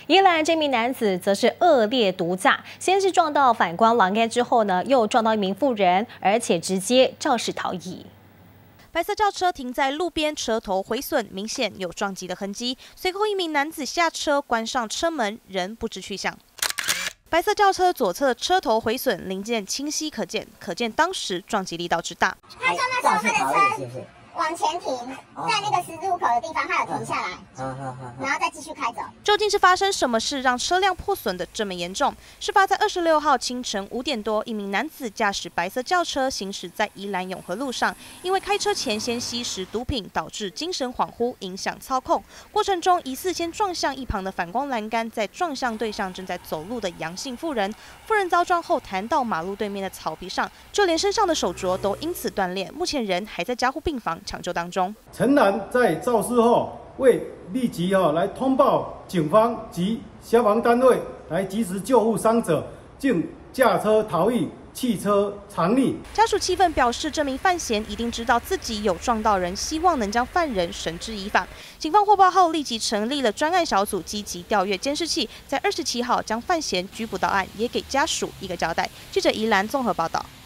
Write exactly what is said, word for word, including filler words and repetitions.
宜兰这名男子则是恶劣毒驾，先是撞到反光栏杆，之后呢又撞到一名妇人，而且直接肇事逃逸。 白色轿车停在路边，车头毁损，明显有撞击的痕迹。随后，一名男子下车，关上车门，人不知去向。白色轿车左侧车头毁损，零件清晰可见，可见当时撞击力道之大。 他说那时候他的车往前停，在那个十字路口的地方，他有停下来，然后再继续开走。 究竟是发生什么事让车辆破损的这么严重？事发在二十六号清晨五点多，一名男子驾驶白色轿车行驶在宜兰永和路上，因为开车前先吸食毒品，导致精神恍惚，影响操控。过程中疑似先撞向一旁的反光栏杆，再撞向对向正在走路的杨姓妇人。妇人遭撞后弹到马路对面的草皮上，就连身上的手镯都因此断裂。目前人还在加护病房抢救当中。 陈男在肇事后未立即哈来通报警方及消防单位，来及时救护伤者，竟驾车逃逸，汽车藏匿。 家属气愤表示，这名犯嫌一定知道自己有撞到人，希望能将犯人绳之以法。警方获报后立即成立了专案小组，积极调阅监视器，在二十七号将犯嫌拘捕到案，也给家属一个交代。记者宜兰综合报道。